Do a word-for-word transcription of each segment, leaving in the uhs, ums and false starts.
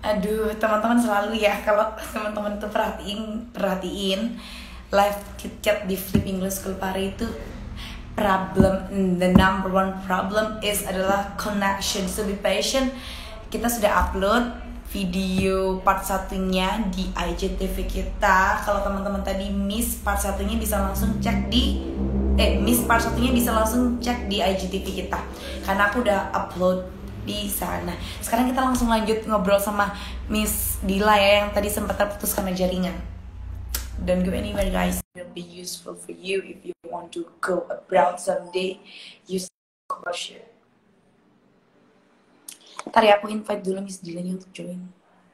Aduh, teman-teman selalu ya kalau teman-teman tuh perhatiin perhatiin live chit chat di Flip English School Pare itu problem, the number one problem is adalah connection. So be patient. Kita sudah upload video part satunya di I G T V kita. Kalau teman-teman tadi miss part satunya bisa langsung cek di eh miss part satunya bisa langsung cek di I G T V kita. Karena aku udah upload di sana. Sekarang kita langsung lanjut ngobrol sama Miss Dila ya yang tadi sempat terputus karena jaringan. Don't go anywhere guys. It will be useful for you if you want to go abroad someday. Use crochet. Ntar ya aku invite dulu Miss Dilanya untuk join.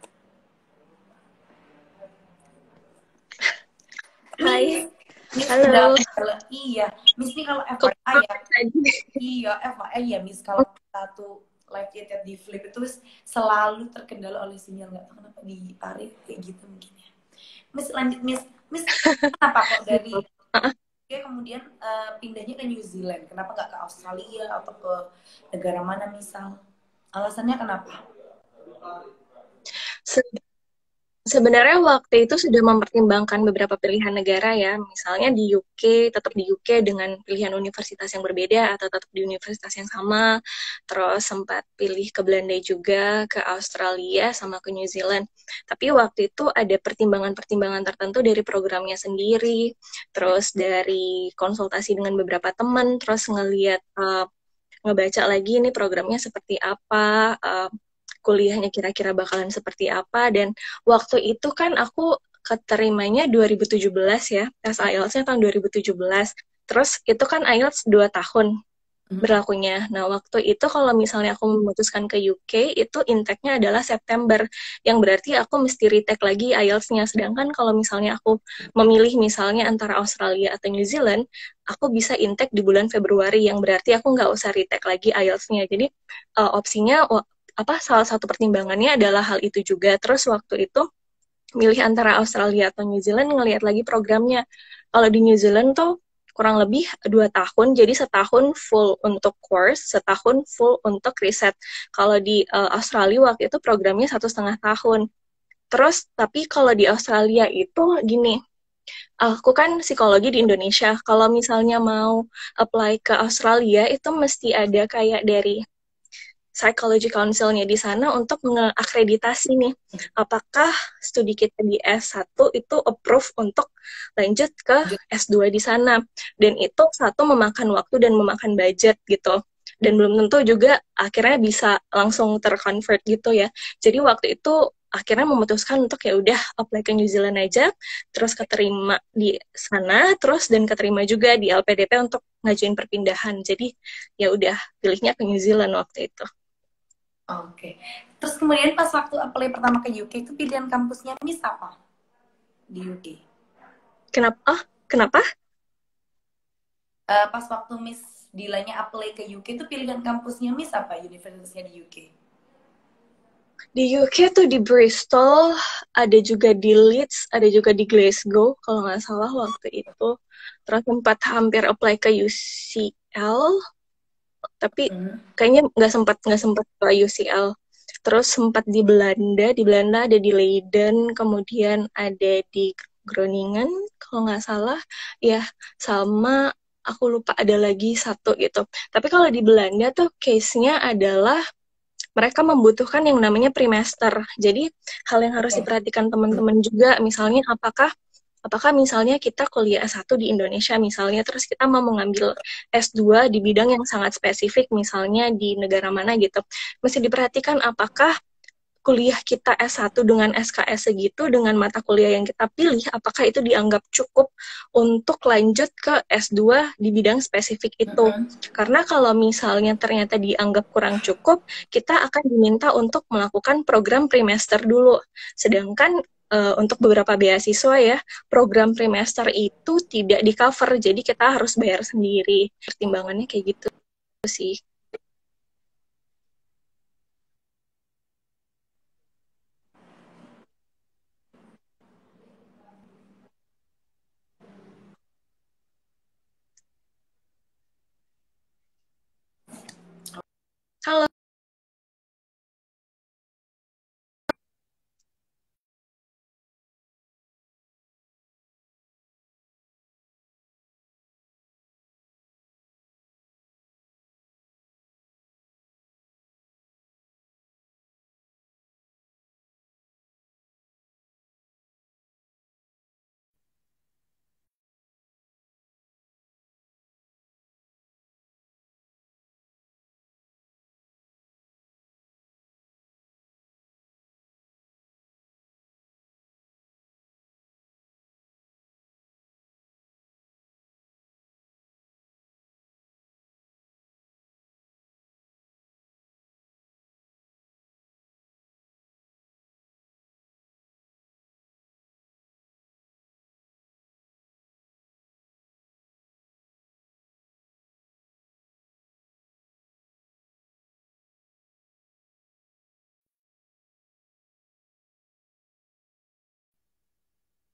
Hai. Miss, halo. Kalau, iya, Miss ini kalau F Y I ya. Iya, F Y I ya Miss kalau satu live chat di Flip itu selalu terkendala oleh sinyal, nggak tahu kenapa di Pare kayak gitu mungkin ya. Miss lanjut Miss, Miss kenapa kok dari Oke, kemudian uh, pindahnya ke New Zealand, kenapa nggak ke Australia atau ke negara mana misal? Alasannya kenapa? Se Sebenarnya waktu itu sudah mempertimbangkan beberapa pilihan negara ya, misalnya di U K, tetap di U K dengan pilihan universitas yang berbeda atau tetap di universitas yang sama, terus sempat pilih ke Belanda juga, ke Australia, sama ke New Zealand. Tapi waktu itu ada pertimbangan-pertimbangan tertentu dari programnya sendiri, terus dari konsultasi dengan beberapa teman, terus ngelihat uh, ngebaca lagi ini programnya seperti apa, uh, kuliahnya kira-kira bakalan seperti apa, dan waktu itu kan aku keterimanya dua ribu tujuh belas ya, tes I E L T S-nya tahun dua ribu tujuh belas, terus itu kan I E L T S dua tahun berlakunya. Nah, waktu itu kalau misalnya aku memutuskan ke U K, itu intake-nya adalah September, yang berarti aku mesti retake lagi I E L T S-nya. Sedangkan kalau misalnya aku memilih misalnya antara Australia atau New Zealand, aku bisa intake di bulan Februari, yang berarti aku nggak usah retake lagi I E L T S-nya. Jadi, uh, opsinya, apa, salah satu pertimbangannya adalah hal itu juga. Terus waktu itu, milih antara Australia atau New Zealand, ngelihat lagi programnya. Kalau di New Zealand tuh kurang lebih dua tahun, jadi setahun full untuk course, setahun full untuk riset. Kalau di uh, Australia waktu itu programnya satu setengah tahun. Terus, tapi kalau di Australia itu gini, aku kan psikologi di Indonesia, kalau misalnya mau apply ke Australia, itu mesti ada kayak dari Psychology Council-nya di sana untuk mengakreditasi nih, apakah studi kita di S satu itu approve untuk lanjut ke S dua di sana. Dan itu satu memakan waktu dan memakan budget gitu. Dan belum tentu juga akhirnya bisa langsung terconvert gitu ya. Jadi waktu itu akhirnya memutuskan untuk ya udah apply ke New Zealand aja, terus keterima di sana, terus dan keterima juga di L P D P untuk ngajuin perpindahan. Jadi ya udah pilihnya ke New Zealand waktu itu. Oke. Okay. Terus kemudian pas waktu apply pertama ke U K itu pilihan kampusnya Miss apa di U K? Kenapa? Oh, kenapa? Uh, pas waktu Miss Dilanya apply ke U K itu pilihan kampusnya Miss apa universitasnya di U K? Di U K tuh di Bristol, ada juga di Leeds, ada juga di Glasgow kalau nggak salah waktu itu. Terus sempat hampir apply ke U C L, tapi Mm. kayaknya nggak sempat nggak sempat ke U C L. Terus sempat di Belanda, di Belanda ada di Leiden, kemudian ada di Groningen kalau nggak salah, ya, sama aku lupa ada lagi satu gitu. Tapi kalau di Belanda tuh case-nya adalah mereka membutuhkan yang namanya trimester. Jadi hal yang harus Okay. diperhatikan teman-teman juga, misalnya apakah apakah misalnya kita kuliah S satu di Indonesia misalnya, terus kita mau mengambil S dua di bidang yang sangat spesifik, misalnya di negara mana gitu. Mesti diperhatikan apakah kuliah kita S satu dengan S K S segitu, dengan mata kuliah yang kita pilih, apakah itu dianggap cukup untuk lanjut ke S dua di bidang spesifik itu. Mm-hmm. Karena kalau misalnya ternyata dianggap kurang cukup, kita akan diminta untuk melakukan program trimester dulu. Sedangkan uh, untuk beberapa beasiswa ya, program trimester itu tidak di-cover, jadi kita harus bayar sendiri. Pertimbangannya kayak gitu sih. Halo.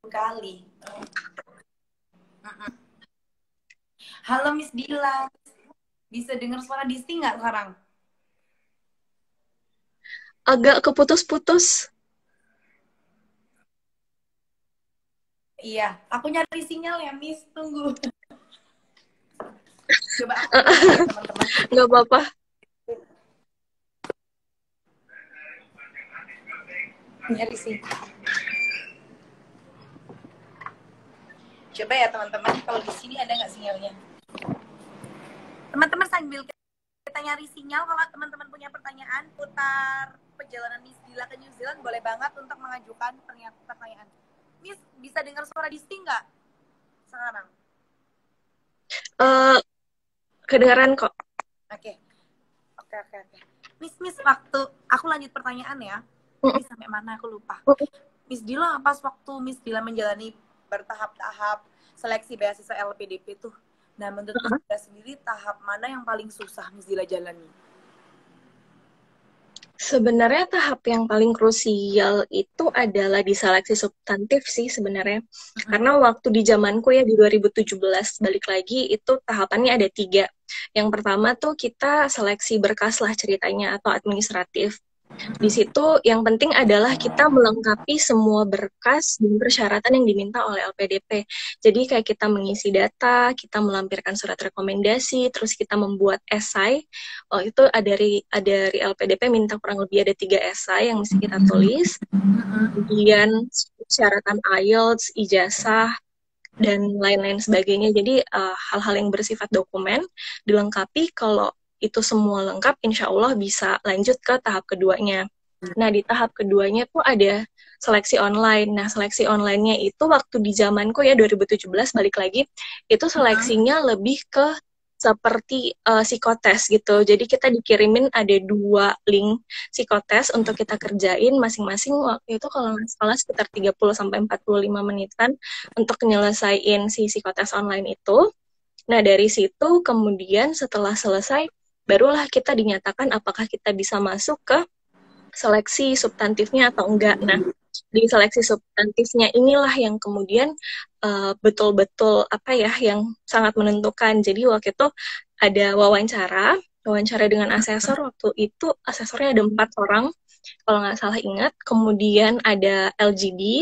kali. Halo Miss Dila, bisa dengar suara Disti nggak sekarang? Agak keputus-putus. Iya, aku nyari sinyal ya Miss, tunggu. Coba aku ya teman-teman. Nggak apa-apa. Nyari sih. Coba ya teman-teman, kalau di sini ada nggak sinyalnya? Teman-teman sambil kita nyari sinyal, kalau teman-teman punya pertanyaan putar perjalanan Miss Dila ke New Zealand, boleh banget untuk mengajukan pertanyaan. Miss, bisa dengar suara Disti nggak sekarang? Uh, kedengaran kok. Oke, oke, oke, oke. Miss, Miss, waktu aku lanjut pertanyaan ya. Tadi sampai mana aku lupa. Miss Dila, pas waktu Miss Dila menjalani bertahap-tahap seleksi beasiswa L P D P tuh, nah menurut Miss Dila sendiri tahap mana yang paling susah Miss Dila jalani? Sebenarnya tahap yang paling krusial itu adalah di seleksi substantif sih sebenarnya. Uh-huh. Karena waktu di zamanku ya di dua ribu tujuh belas balik lagi itu tahapannya ada tiga. Yang pertama tuh kita seleksi berkas lah ceritanya atau administratif. Di situ yang penting adalah kita melengkapi semua berkas dan persyaratan yang diminta oleh L P D P. Jadi kayak kita mengisi data, kita melampirkan surat rekomendasi, terus kita membuat esai. Oh, itu ada dari ada dari L P D P minta kurang lebih ada tiga esai yang mesti kita tulis. Kemudian persyaratan I E L T S, ijazah, dan lain-lain sebagainya. Jadi uh, hal-hal yang bersifat dokumen dilengkapi. Kalau itu semua lengkap, insya Allah bisa lanjut ke tahap keduanya. Nah, di tahap keduanya tuh ada seleksi online. Nah, seleksi online-nya itu waktu di zamanku ya dua ribu tujuh belas balik lagi, itu seleksinya uh-huh. lebih ke seperti uh, psikotes gitu. Jadi kita dikirimin ada dua link psikotes untuk kita kerjain masing-masing waktu itu kalau nggak salah sekitar tiga puluh sampai empat puluh lima menitan untuk nyelesain si psikotes online itu. Nah, dari situ kemudian setelah selesai barulah kita dinyatakan apakah kita bisa masuk ke seleksi substantifnya atau enggak. Nah, di seleksi substantifnya inilah yang kemudian uh, betul-betul apa ya, yang sangat menentukan. Jadi waktu itu ada wawancara, wawancara dengan asesor. Waktu itu asesornya ada empat orang, kalau nggak salah ingat. Kemudian ada L G D,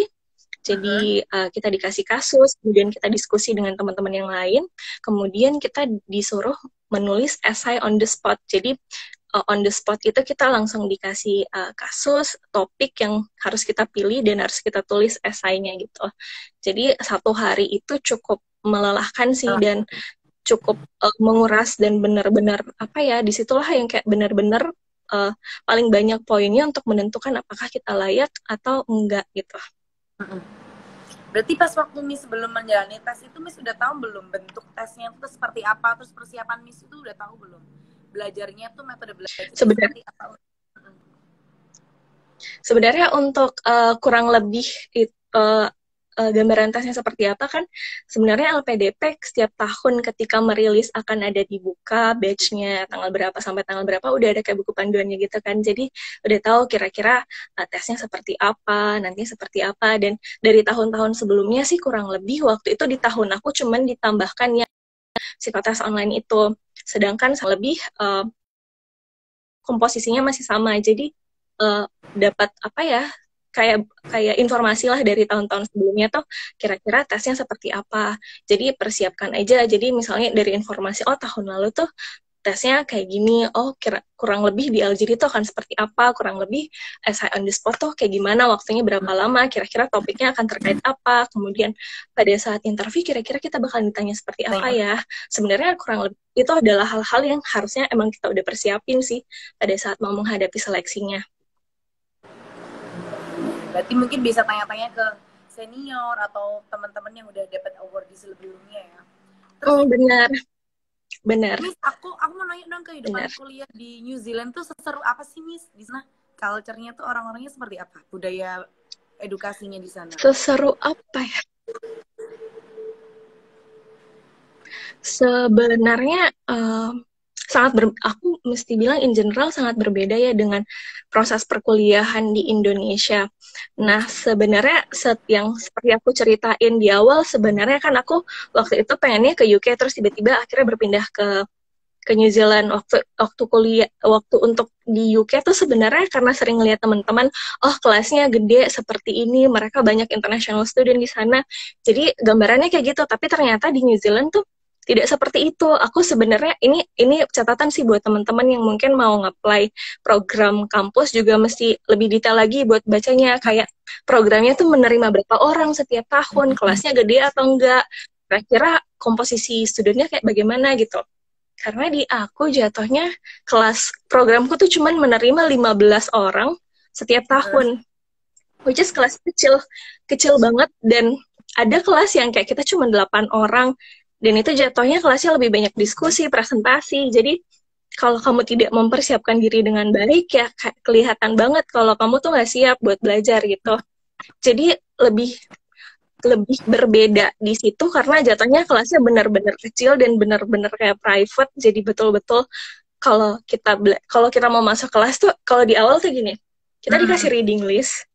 jadi uh, kita dikasih kasus, kemudian kita diskusi dengan teman-teman yang lain, kemudian kita disuruh menulis essay on the spot. Jadi uh, on the spot itu kita langsung dikasih uh, kasus, topik yang harus kita pilih dan harus kita tulis esainya gitu. Jadi satu hari itu cukup melelahkan sih dan cukup uh, menguras dan benar-benar apa ya, disitulah yang kayak benar-benar uh, paling banyak poinnya untuk menentukan apakah kita layak atau enggak gitu. Berarti pas waktu Miss sebelum menjalani tes itu Miss udah tahu belum bentuk tesnya itu seperti apa, terus persiapan Miss itu udah tahu belum? Belajarnya tuh metode belajar sebenarnya, seperti apa? Sebenarnya untuk uh, kurang lebih it, uh, uh, gambaran tesnya seperti apa kan, sebenarnya L P D P setiap tahun ketika merilis akan ada dibuka batch-nya tanggal berapa sampai tanggal berapa, udah ada kayak buku panduannya gitu kan. Jadi udah tahu kira-kira uh, tesnya seperti apa, nanti seperti apa. Dan dari tahun-tahun sebelumnya sih kurang lebih waktu itu di tahun aku cuman ditambahkan yang psikotes online itu. Sedangkan lebih uh, komposisinya masih sama. Jadi uh, dapat apa ya, kayak kayak informasi lah dari tahun-tahun sebelumnya tuh kira-kira tesnya seperti apa. Jadi persiapkan aja. Jadi misalnya dari informasi, oh tahun lalu tuh tesnya kayak gini, oh kira, kurang lebih di L G D itu akan seperti apa, kurang lebih essay on the spot tuh kayak gimana, waktunya berapa lama, kira-kira topiknya akan terkait apa, kemudian pada saat interview kira-kira kita bakal ditanya seperti apa ya. Sebenarnya kurang lebih itu adalah hal-hal yang harusnya emang kita udah persiapin sih pada saat mau menghadapi seleksinya. Berarti mungkin bisa tanya-tanya ke senior atau teman-teman yang udah dapat award di sebelumnya ya. Terus, oh benar, benar. Miss, aku aku mau nanya dong, kehidupan benar. Kuliah di New Zealand tuh seseru apa sih Miss di sana? Culture-nya tuh orang-orangnya seperti apa? Budaya edukasinya di sana? Seseru apa ya? Sebenarnya um, sangat ber, aku mesti bilang in general sangat berbeda ya dengan proses perkuliahan di Indonesia. Nah, sebenarnya set yang seperti aku ceritain di awal, sebenarnya kan aku waktu itu pengennya ke U K, terus tiba-tiba akhirnya berpindah ke ke New Zealand waktu waktu kuliah, waktu untuk di U K tuh sebenarnya karena sering lihat teman-teman, oh kelasnya gede seperti ini, mereka banyak international student di sana, jadi gambarannya kayak gitu. Tapi ternyata di New Zealand tuh tidak seperti itu. Aku sebenarnya ini ini catatan sih buat teman-teman yang mungkin mau nge-apply program kampus, juga mesti lebih detail lagi buat bacanya, kayak programnya tuh menerima berapa orang setiap tahun, kelasnya gede atau enggak, kira-kira komposisi studentnya kayak bagaimana gitu. Karena di aku jatuhnya kelas programku tuh cuman menerima lima belas orang setiap tahun, which is kelas kecil, kecil banget. Dan ada kelas yang kayak kita cuma delapan orang, dan itu jatuhnya kelasnya lebih banyak diskusi, presentasi. Jadi kalau kamu tidak mempersiapkan diri dengan baik, ya kelihatan banget kalau kamu tuh nggak siap buat belajar gitu. Jadi lebih lebih berbeda di situ karena jatuhnya kelasnya benar-benar kecil dan benar-benar kayak private. Jadi betul-betul kalau kita kalau kita mau masuk kelas tuh, kalau di awal tuh gini, kita dikasih reading list,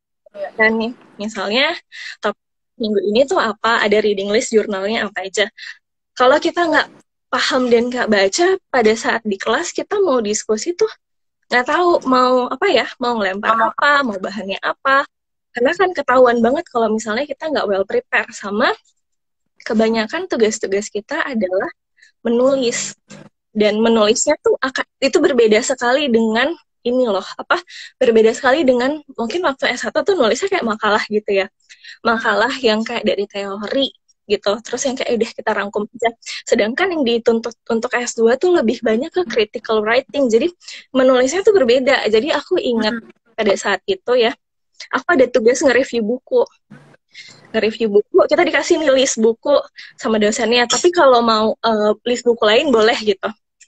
dan nih misalnya top minggu ini tuh apa, ada reading list jurnalnya apa aja. Kalau kita nggak paham dan nggak baca, pada saat di kelas kita mau diskusi tuh nggak tahu mau apa ya, mau ngelempar apa, mau bahannya apa. Karena kan ketahuan banget kalau misalnya kita nggak well prepare. Sama kebanyakan tugas-tugas kita adalah menulis. Dan menulisnya tuh akan, itu berbeda sekali dengan ini loh, apa, berbeda sekali dengan mungkin waktu S satu tuh nulisnya kayak makalah gitu ya. Makalah yang kayak dari teori gitu, terus yang kayak udah kita rangkum aja. Sedangkan yang dituntut untuk S dua tuh lebih banyak ke critical writing. Jadi menulisnya tuh berbeda. Jadi aku ingat pada saat itu ya, aku ada tugas nge-review buku. Nge-review buku, kita dikasih nih list buku sama dosennya. Tapi kalau mau uh, list buku lain boleh gitu.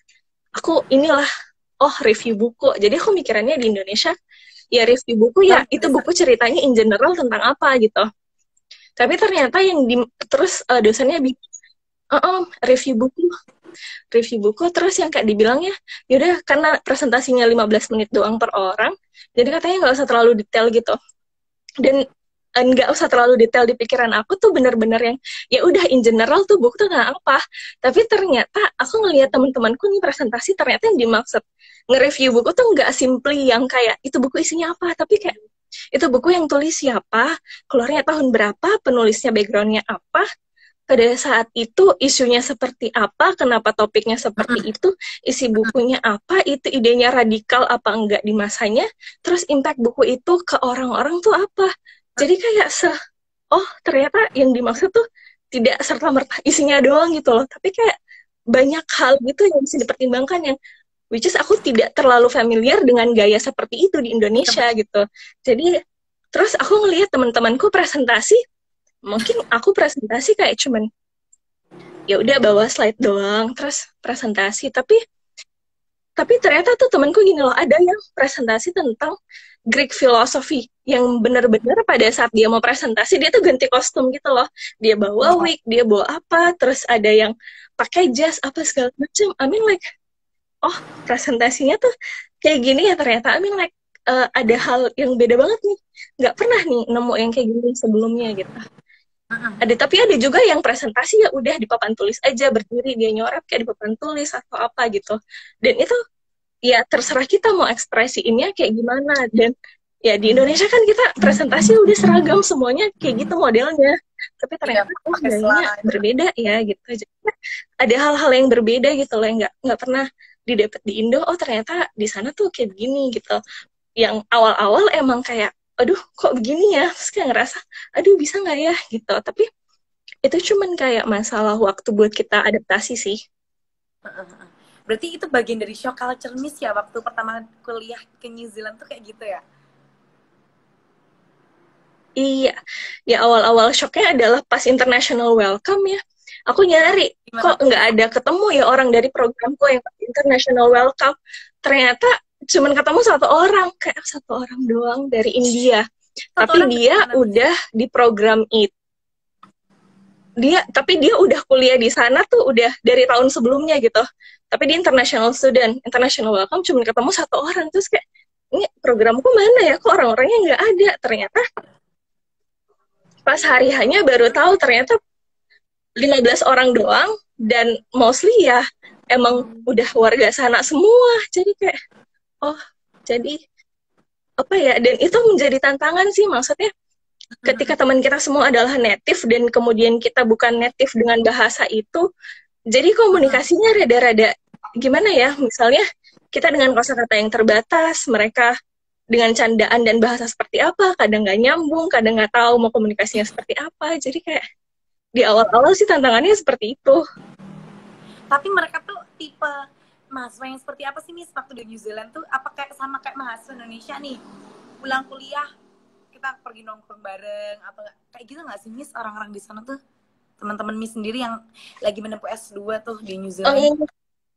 Aku inilah, oh review buku. Jadi aku mikirannya di Indonesia, ya review buku ya itu buku ceritanya in general tentang apa gitu. Tapi ternyata yang di, terus uh, dosennya bilang, uh -uh, review buku. Review buku, terus yang kayak dibilangnya, yaudah karena presentasinya lima belas menit doang per orang, jadi katanya nggak usah terlalu detail gitu. Dan nggak usah terlalu detail di pikiran aku tuh bener-bener yang ya udah in general tuh buku tuh nggak apa. Tapi ternyata aku ngelihat teman-temanku nih presentasi, ternyata yang dimaksud nge-review buku tuh nggak simply yang kayak itu buku isinya apa, tapi kayak itu buku yang tulis siapa, keluarnya tahun berapa, penulisnya backgroundnya apa, pada saat itu isunya seperti apa, kenapa topiknya seperti itu, isi bukunya apa, itu idenya radikal apa enggak di masanya, terus impact buku itu ke orang-orang tuh apa. Jadi kayak se, oh ternyata yang dimaksud tuh tidak serta-merta isinya doang gitu loh, tapi kayak banyak hal gitu yang bisa dipertimbangkan, yang which is aku tidak terlalu familiar dengan gaya seperti itu di Indonesia gitu. Jadi terus aku ngelihat teman-temanku presentasi, mungkin aku presentasi kayak cuman ya udah bawa slide doang terus presentasi, tapi tapi ternyata tuh temanku gini loh, ada yang presentasi tentang Greek philosophy yang benar-benar pada saat dia mau presentasi dia tuh ganti kostum gitu loh, dia bawa wig, dia bawa apa, terus ada yang pakai jas apa segala macam. I mean like, oh presentasinya tuh kayak gini ya ternyata. I mean like uh, ada hal yang beda banget nih, nggak pernah nih nemu yang kayak gini sebelumnya gitu. Ada, tapi ada juga yang presentasi ya udah di papan tulis aja, berdiri dia nyorot kayak di papan tulis atau apa gitu. Dan itu ya terserah kita mau ekspresiinnya kayak gimana. Dan ya di Indonesia kan kita presentasi udah seragam semuanya kayak gitu modelnya. Tapi ternyata ya, oh gayanya berbeda ya gitu. Jadi ada hal-hal yang berbeda gitu loh, yang nggak nggak pernah didapat di Indo. Oh ternyata di sana tuh kayak gini gitu. Yang awal-awal emang kayak aduh kok begini ya, terus kayak ngerasa aduh bisa nggak ya gitu. Tapi itu cuman kayak masalah waktu buat kita adaptasi sih. Berarti itu bagian dari shock culture miss ya, waktu pertama kuliah ke New Zealand tuh kayak gitu ya? Iya, ya awal-awal shocknya adalah pas international welcome ya. Aku nyari, gimana? Kok nggak ada ketemu ya orang dari programku yang international welcome. Ternyata cuman ketemu satu orang, kayak satu orang doang dari India. Satu tapi dia udah di program itu. Dia, tapi dia udah kuliah di sana tuh udah dari tahun sebelumnya gitu. Tapi dia international student, international welcome cuman ketemu satu orang. Terus kayak, ini programku mana ya, kok orang-orangnya nggak ada. Ternyata pas hari hanya baru tahu ternyata lima belas orang doang, dan mostly ya emang udah warga sana semua. Jadi kayak, oh jadi apa ya, dan itu menjadi tantangan sih, maksudnya ketika teman kita semua adalah native dan kemudian kita bukan native dengan bahasa itu, jadi komunikasinya rada-rada gimana ya, misalnya kita dengan kosakata yang terbatas, mereka dengan candaan dan bahasa seperti apa, kadang nggak nyambung, kadang nggak tahu mau komunikasinya seperti apa. Jadi kayak di awal-awal sih tantangannya seperti itu. Tapi mereka tuh tipe mahasiswa yang seperti apa sih, Miss, waktu di New Zealand tuh? Apa kayak sama kayak mahasiswa Indonesia nih, pulang kuliah kita pergi nongkrong bareng, atau kayak gitu nggak sih, Miss, orang-orang di sana tuh? Teman-teman Miss sendiri yang lagi menempuh S dua tuh di New Zealand. Oh,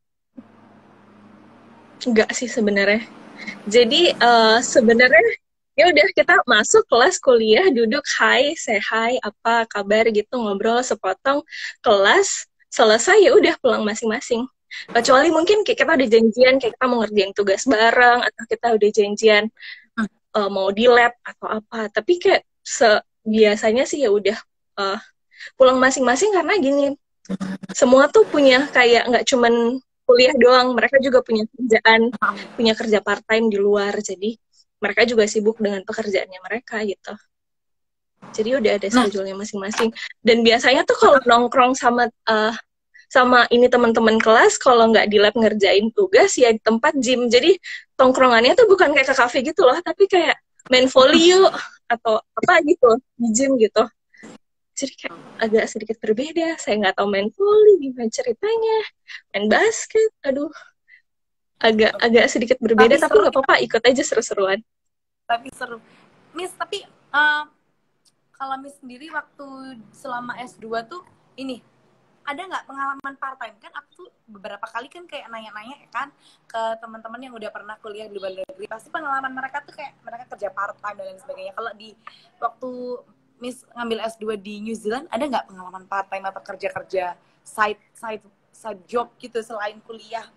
enggak sih sebenarnya. Jadi uh, sebenarnya ya udah, kita masuk kelas kuliah, duduk, hai, say hi, apa kabar gitu, ngobrol sepotong kelas, selesai ya udah pulang masing-masing. Kecuali mungkin kayak kita udah janjian kayak kita mau ngerjain tugas bareng, atau kita udah janjian uh, mau di lab atau apa. Tapi kayak se biasanya sih ya udah uh, pulang masing-masing, karena gini, semua tuh punya kayak nggak cuman kuliah doang, mereka juga punya kerjaan, punya kerja part time di luar. Jadi mereka juga sibuk dengan pekerjaannya mereka gitu. Jadi udah ada schedule-nya masing-masing. Dan biasanya tuh kalau nongkrong sama uh, sama ini teman-teman kelas, kalau nggak di lab ngerjain tugas ya di tempat gym. Jadi tongkrongannya tuh bukan kayak ke cafe gitu loh, tapi kayak main volley yuk atau apa gitu di gym gitu. Jadi kayak agak sedikit berbeda. Saya nggak tahu main volley gimana ceritanya, main basket, aduh agak agak sedikit berbeda. Tapi nggak apa-apa, ikut aja seru-seruan. Tapi seru, Miss. Tapi uh, kalau Miss sendiri waktu selama S dua tuh ini ada nggak pengalaman part time? Kan aku tuh beberapa kali kan kayak nanya-nanya kan ke teman-teman yang udah pernah kuliah di luar negeri, pasti pengalaman mereka tuh kayak mereka kerja part time dan lain sebagainya. Kalau di waktu Miss ngambil S dua di New Zealand, ada nggak pengalaman part time atau kerja-kerja side side side job gitu selain kuliah?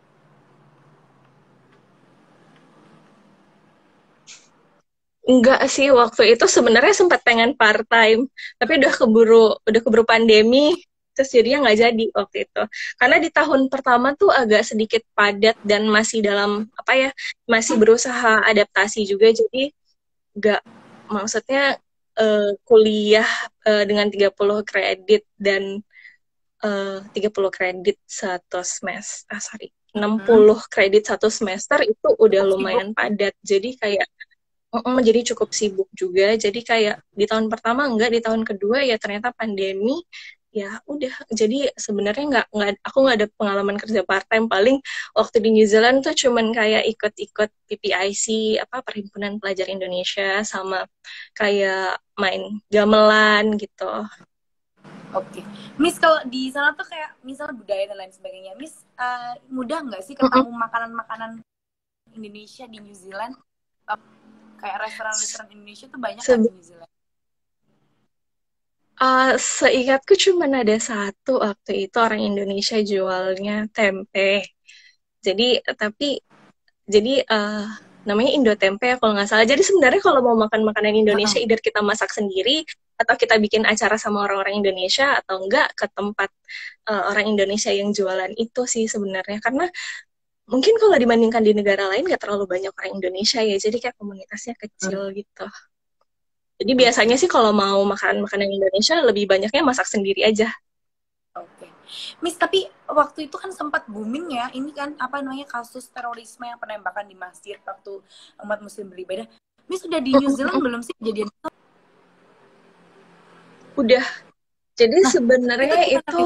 Enggak sih, waktu itu sebenarnya sempat pengen part time, tapi udah keburu udah keburu pandemi, terus jadinya nggak jadi waktu itu. Karena di tahun pertama tuh agak sedikit padat dan masih dalam apa ya, masih berusaha adaptasi juga, jadi nggak, maksudnya uh, kuliah uh, dengan tiga puluh kredit dan uh, tiga puluh kredit satu semester, ah sorry, enam puluh kredit satu semester itu udah lumayan padat. Jadi kayak Mm, jadi cukup sibuk juga. Jadi kayak di tahun pertama enggak, di tahun kedua ya ternyata pandemi. Ya udah, jadi sebenarnya nggak nggak aku nggak ada pengalaman kerja part time. Paling waktu di New Zealand tuh cuman kayak ikut-ikut P P I C, apa Perhimpunan Pelajar Indonesia, sama kayak main gamelan gitu. Oke, okay. Miss, kalau di sana tuh kayak misalnya budaya dan lain sebagainya, Miss uh, mudah nggak sih ketemu mm-hmm. makanan-makanan Indonesia di New Zealand? Uh, kayak restoran-restoran Indonesia tuh banyak Se- kan di New Zealand? Uh, seingatku cuma ada satu waktu itu, orang Indonesia jualnya tempe. Jadi tapi jadi uh, namanya Indo Tempe kalau nggak salah. Jadi sebenarnya kalau mau makan makanan Indonesia, uh-huh. either kita masak sendiri atau kita bikin acara sama orang-orang Indonesia, atau enggak ke tempat uh, orang Indonesia yang jualan itu sih sebenarnya. Karena mungkin kalau dibandingkan di negara lain nggak terlalu banyak orang Indonesia ya, jadi kayak komunitasnya kecil hmm. gitu. Jadi biasanya sih kalau mau makan makanan Indonesia lebih banyaknya masak sendiri aja. Oke, okay. Miss, tapi waktu itu kan sempat booming ya, ini kan apa namanya, kasus terorisme yang penembakan di masjid waktu umat Muslim beribadah. Miss udah di New Zealand belum sih kejadian itu? Udah. Jadi nah, sebenarnya itu, itu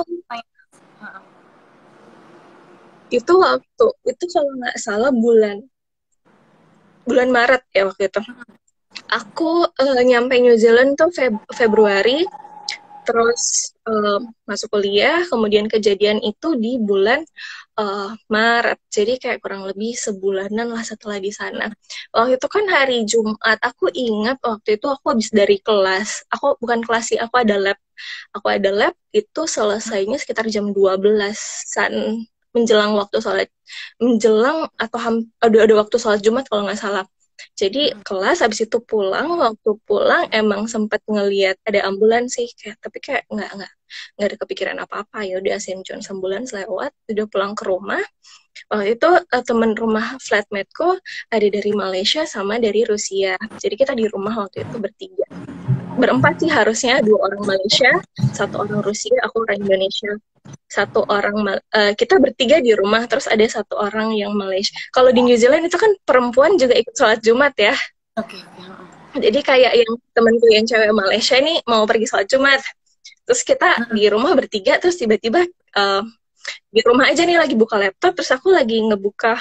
itu waktu itu kalau nggak salah bulan bulan Maret ya waktu itu. Aku uh, nyampe New Zealand tuh Feb- Februari, terus uh, masuk kuliah, kemudian kejadian itu di bulan uh, Maret. Jadi kayak kurang lebih sebulanan lah setelah di sana. Waktu itu kan hari Jumat. Aku ingat waktu itu aku habis dari kelas. Aku bukan kelas sih, aku ada lab. Aku ada lab itu selesainya sekitar jam dua belasan menjelang waktu sholat, menjelang atau ham, ada, ada waktu sholat Jumat kalau nggak salah. Jadi kelas habis itu pulang, waktu pulang emang sempat ngelihat ada ambulans sih, kayak tapi kayak nggak nggak nggak ada kepikiran apa-apa. Ya udah Saint John's ambulans lewat, udah pulang ke rumah. Waktu itu uh, teman rumah flatmate-ku ada dari Malaysia sama dari Rusia. Jadi kita di rumah waktu itu bertiga. Berempat sih harusnya, dua orang Malaysia, satu orang Rusia, aku orang Indonesia. Satu orang uh, kita bertiga di rumah, terus ada satu orang yang Malaysia. Kalau di New Zealand itu kan perempuan juga ikut sholat Jumat ya. Oke. Okay. Jadi kayak yang temanku yang cewek Malaysia ini mau pergi sholat Jumat, terus kita di rumah bertiga, terus tiba-tiba uh, di rumah aja nih lagi buka laptop, terus aku lagi ngebuka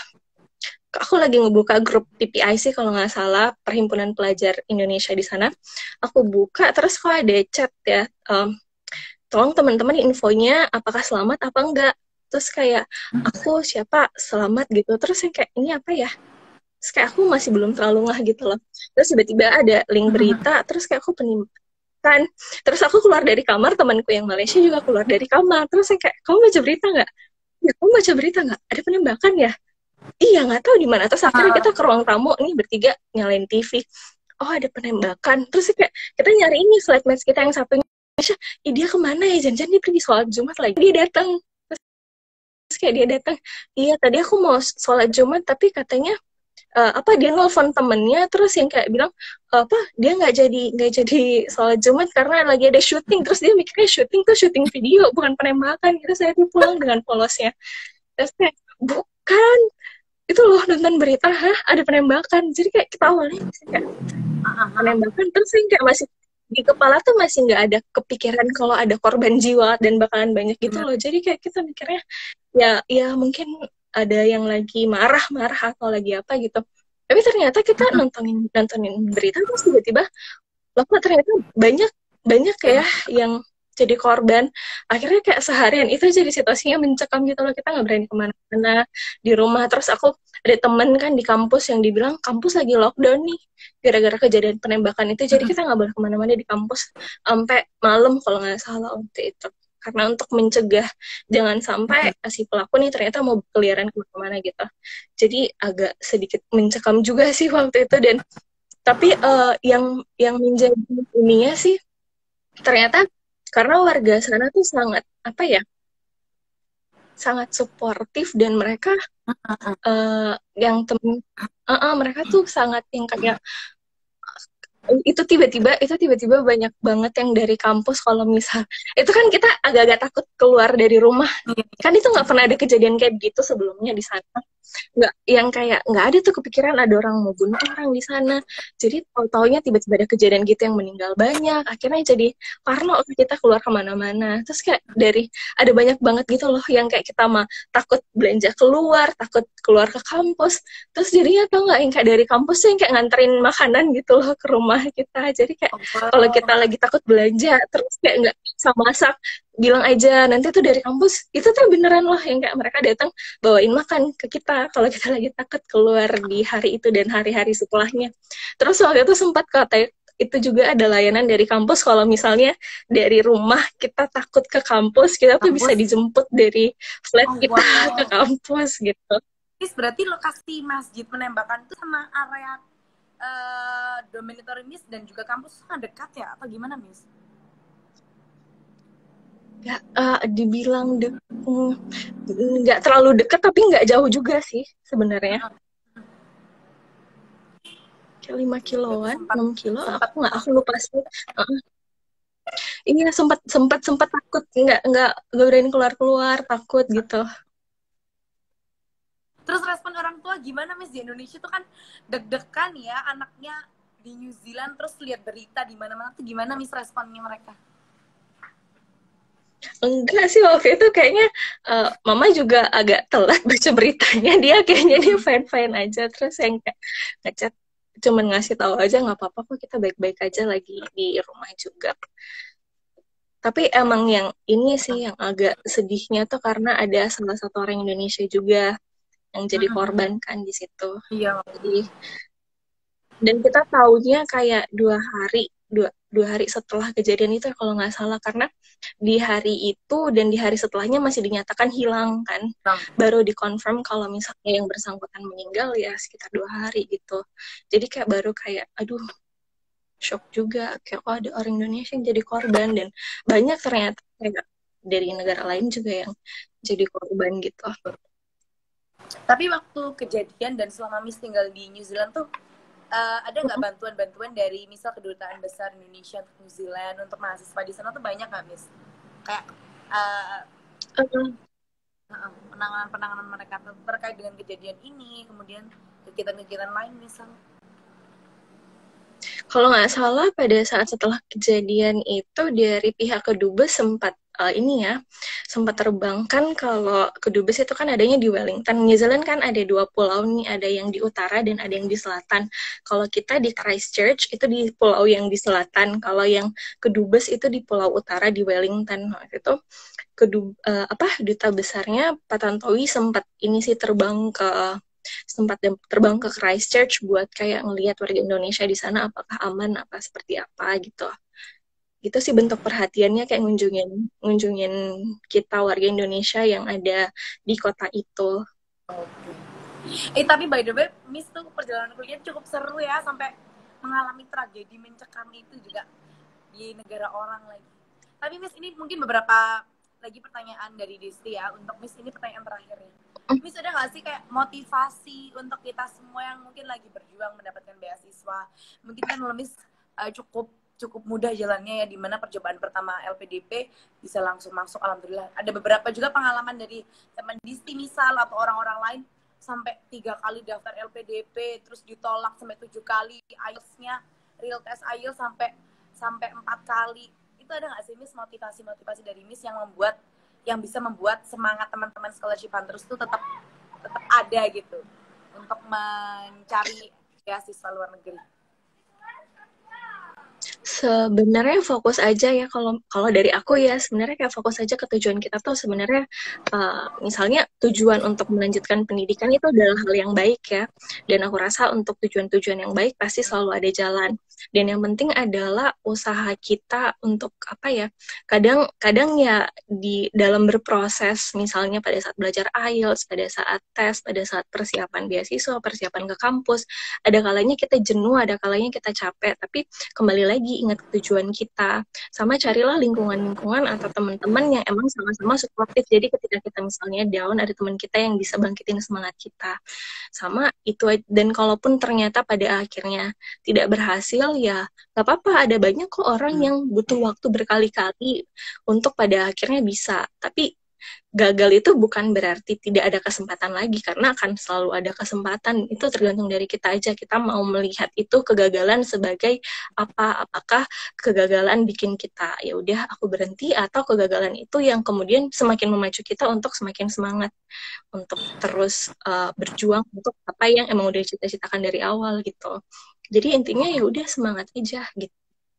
aku lagi ngebuka grup P P I C kalau nggak salah, Perhimpunan Pelajar Indonesia di sana. Aku buka, terus kok ada chat ya, um, tolong teman-teman infonya apakah selamat apa enggak. Terus kayak aku siapa selamat gitu, terus yang kayak ini apa ya, terus kayak aku masih belum terlalu ngeh gitu loh. Terus tiba-tiba ada link berita, terus kayak aku penindakan, terus aku keluar dari kamar, temanku yang Malaysia juga keluar dari kamar, terus yang kayak, kamu baca berita nggak? Ya, kamu baca berita nggak? Ada penembakan ya? Iya, nggak tahu di mana. Terus akhirnya kita ke ruang tamu, nih bertiga nyalain T V. Oh, ada penembakan. Terus kayak kita nyari ini flatmates kita yang satunya, ih dia kemana ya? Jangan-jangan dia pergi sholat Jumat lagi. Dia datang. Terus kayak dia datang, iya tadi aku mau sholat Jumat tapi katanya uh, apa dia nelfon temennya, terus yang kayak bilang apa dia nggak jadi nggak jadi sholat Jumat karena lagi ada syuting. Terus dia mikirnya syuting tuh syuting video bukan penembakan. Terus saya pulang dengan polosnya. Terus kayak bukan, itu loh nonton berita, hah ada penembakan. Jadi kayak kita awalnya kayak penembakan, terus yang kayak masih di kepala tuh masih nggak ada kepikiran kalau ada korban jiwa dan bakalan banyak gitu loh. Jadi kayak kita mikirnya ya ya mungkin ada yang lagi marah-marah atau lagi apa gitu. Tapi ternyata kita nontonin nontonin berita, terus tiba-tiba loh ternyata banyak banyak ya yang jadi korban. Akhirnya kayak seharian itu jadi situasinya mencekam gitu loh, kita nggak berani kemana-mana di rumah. Terus aku ada temen kan di kampus yang dibilang kampus lagi lockdown nih gara-gara kejadian penembakan itu, jadi kita nggak boleh kemana-mana di kampus sampai malam kalau nggak salah waktu itu, karena untuk mencegah jangan sampai si pelaku nih ternyata mau berkeliaran kemana-mana gitu. Jadi agak sedikit mencekam juga sih waktu itu. Dan tapi uh, yang yang menjadi ininya sih ternyata karena warga sana tuh sangat apa ya, sangat suportif, dan mereka uh, yang temen uh, uh, mereka tuh sangat yang kayak itu tiba-tiba itu tiba-tiba banyak banget yang dari kampus. Kalau misal itu kan kita agak-agak takut keluar dari rumah, kan itu nggak pernah ada kejadian kayak gitu sebelumnya di sana, nggak yang kayak nggak ada tuh kepikiran ada orang mau bunuh orang di sana. Jadi tahu-taunya tiba-tiba ada kejadian gitu yang meninggal banyak, akhirnya jadi parno kita keluar kemana-mana. Terus kayak dari ada banyak banget gitu loh yang kayak kita mah takut belanja keluar, takut keluar ke kampus, terus jadinya tau nggak yang kayak dari kampus tuh yang kayak nganterin makanan gitu loh ke rumah kita. Jadi kayak oh, kalau kita lagi takut belanja terus kayak nggak bisa masak, bilang aja nanti tuh dari kampus, itu tuh beneran loh yang kayak mereka datang bawain makan ke kita kalau kita lagi takut keluar di hari itu dan hari-hari setelahnya. Terus waktu itu sempat kata itu juga ada layanan dari kampus, kalau misalnya dari rumah kita takut ke kampus, kita tuh kampus bisa dijemput dari flat oh, kita wow. ke kampus gitu. Miss, berarti lokasi masjid penembakan itu sama area uh, dormitory Miss dan juga kampus sangat dekat ya, apa gimana Miss? Gak, uh, dibilang de nggak terlalu deket tapi nggak jauh juga sih sebenarnya. Kayak lima kiloan, enam kilo, aku nggak aku lupa sih. Uh, iya sempat sempat sempat takut, nggak nggak nggak berani keluar keluar takut gitu. Terus respon orang tua gimana Miss? Di Indonesia tuh kan deg-degan ya anaknya di New Zealand, terus lihat berita di mana-mana tuh gimana Miss responnya mereka? Enggak sih waktu itu kayaknya uh, mama juga agak telat baca beritanya, dia kayaknya dia fine-fine aja. Terus yang kayak ngechat cuman ngasih tahu aja nggak apa-apa kok, kita baik-baik aja lagi di rumah juga. Tapi emang yang ini sih yang agak sedihnya tuh karena ada salah satu orang Indonesia juga yang jadi korban kan di situ. Iya. Jadi dan kita taunya kayak dua hari dua dua hari setelah kejadian itu ya kalau nggak salah, karena di hari itu dan di hari setelahnya masih dinyatakan hilang kan, baru dikonfirm kalau misalnya yang bersangkutan meninggal ya sekitar dua hari gitu. Jadi kayak baru kayak aduh, shock juga, kayak oh ada orang Indonesia yang jadi korban, dan banyak ternyata kayak dari negara lain juga yang jadi korban gitu. Tapi waktu kejadian dan selama Miss tinggal di New Zealand tuh uh, ada nggak bantuan-bantuan dari misal kedutaan besar Indonesia untuk New Zealand untuk mahasiswa di sana tuh banyak nggak Miss? Kayak uh, uh, penanganan-penanganan mereka terkait dengan kejadian ini, kemudian kegiatan-kegiatan lain misal? Kalau nggak salah pada saat setelah kejadian itu dari pihak kedubes sempat uh, ini ya sempat terbangkan kalau kedubes itu kan adanya di Wellington. New Zealand kan ada dua pulau nih, ada yang di utara dan ada yang di selatan. Kalau kita di Christchurch itu di pulau yang di selatan, kalau yang kedubes itu di pulau utara di Wellington. Waktu itu kedub uh, apa duta besarnya Pak Tantowi sempat ini sih terbang ke sempat terbang ke Christchurch buat kayak ngelihat warga Indonesia di sana apakah aman, apa seperti apa gitu. Gitu sih bentuk perhatiannya, kayak ngunjungin ngunjungin kita warga Indonesia yang ada di kota itu. Eh tapi by the way, Miss tuh perjalanan kuliah cukup seru ya, sampai mengalami tragedi mencekam itu juga di negara orang lagi. Tapi Miss, ini mungkin beberapa lagi pertanyaan dari Disti ya, untuk Miss ini pertanyaan terakhir ya. Miss ada nggak sih kayak motivasi untuk kita semua yang mungkin lagi berjuang mendapatkan beasiswa? Mungkin kan Miss uh, cukup cukup mudah jalannya ya, dimana percobaan pertama L P D P bisa langsung masuk, alhamdulillah. Ada beberapa juga pengalaman dari teman Disti misal atau orang-orang lain sampai tiga kali daftar L P D P terus ditolak sampai tujuh kali, I E L T S-nya real test I E L T S sampai sampai empat kali. Itu ada nggak sih Miss motivasi-motivasi dari Miss yang membuat yang bisa membuat semangat teman-teman scholarship hunters itu tetap tetap ada gitu untuk mencari beasiswa luar negeri? Sebenarnya fokus aja ya, kalau kalau dari aku ya sebenarnya kayak fokus aja ke tujuan kita tuh sebenarnya uh, misalnya tujuan untuk melanjutkan pendidikan itu adalah hal yang baik ya, dan aku rasa untuk tujuan-tujuan yang baik pasti selalu ada jalan, dan yang penting adalah usaha kita untuk apa ya, kadang kadang ya di dalam berproses misalnya pada saat belajar I E L T S, pada saat tes, pada saat persiapan beasiswa, persiapan ke kampus, ada kalanya kita jenuh, ada kalanya kita capek, tapi kembali lagi ingat tujuan kita, sama carilah lingkungan-lingkungan atau teman-teman yang emang sama-sama suportif. Jadi ketika kita misalnya down, ada teman kita yang bisa bangkitin semangat kita. Sama itu, dan kalaupun ternyata pada akhirnya tidak berhasil, ya gak apa-apa, ada banyak kok orang yang butuh waktu berkali-kali untuk pada akhirnya bisa. Tapi gagal itu bukan berarti tidak ada kesempatan lagi, karena akan selalu ada kesempatan. Itu tergantung dari kita aja, kita mau melihat itu kegagalan sebagai apa, apakah kegagalan bikin kita ya udah aku berhenti, atau kegagalan itu yang kemudian semakin memacu kita untuk semakin semangat untuk terus uh, berjuang untuk apa yang emang udah cita-citakan dari awal gitu. Jadi intinya ya udah semangat aja gitu.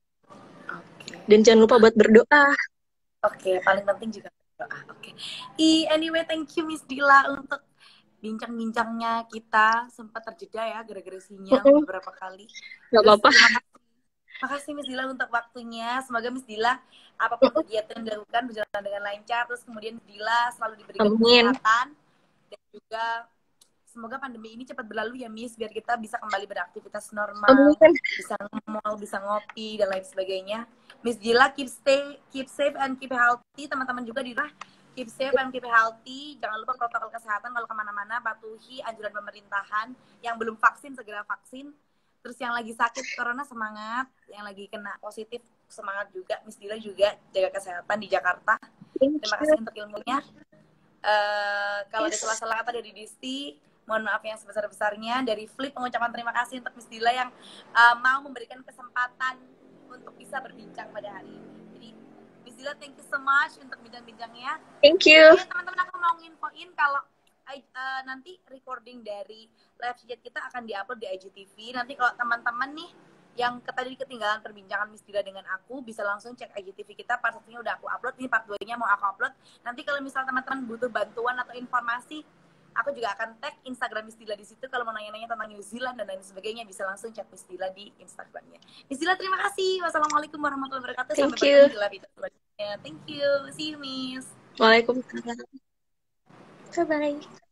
Dan jangan lupa buat berdoa. Oke, okay, paling penting juga berdoa. Oke. Okay. Anyway, thank you Miss Dila untuk bincang-bincangnya. Kita sempat terjeda ya gara-gara sinyal mm-hmm. beberapa kali. Gak apa-apa. Terima kasih Miss Dila untuk waktunya. Semoga Miss Dila apapun mm-hmm. kegiatan yang dilakukan berjalan dengan lancar. Terus kemudian Miss Dila selalu diberikan Amin. kesehatan, dan juga semoga pandemi ini cepat berlalu ya Miss, biar kita bisa kembali beraktivitas normal, Amin. Bisa nge-mall, bisa ngopi dan lain sebagainya. Miss Dila keep stay, keep safe and keep healthy. Teman-teman juga di rumah keep safe and keep healthy. Jangan lupa protokol kesehatan kalau kemana-mana, patuhi anjuran pemerintahan. Yang belum vaksin segera vaksin. Terus yang lagi sakit corona semangat, yang lagi kena positif semangat juga. Miss Dila juga jaga kesehatan di Jakarta. Terima kasih untuk ilmunya. Uh, kalau yes. ada salah-salah kata dari Disti, mohon maaf yang sebesar-besarnya. Dari Flip mengucapkan terima kasih untuk Miss Dila yang uh, mau memberikan kesempatan untuk bisa berbincang pada hari ini. Jadi Miss Dila, thank you so much untuk bincang-bincangnya. Thank you. Jadi, teman-teman, aku mau nginfoin kalau uh, nanti recording dari live chat kita akan diupload di I G T V. Nanti kalau teman-teman nih yang tadi ketinggalan perbincangan Miss Dila dengan aku, bisa langsung cek I G T V kita. Part satunya udah aku upload, ini part dua-nya mau aku upload. Nanti kalau misal teman-teman butuh bantuan atau informasi, Aku juga akan tag Instagram Miss Dila di situ. Kalau mau nanya-nanya tentang New Zealand dan lain sebagainya bisa langsung chat Miss Dila di Instagramnya. Miss Dila terima kasih. Wassalamualaikum warahmatullahi wabarakatuh. Thank Sampai you. bertemu di live selanjutnya. Thank you. See you, Miss. Waalaikumsalam. Bye bye.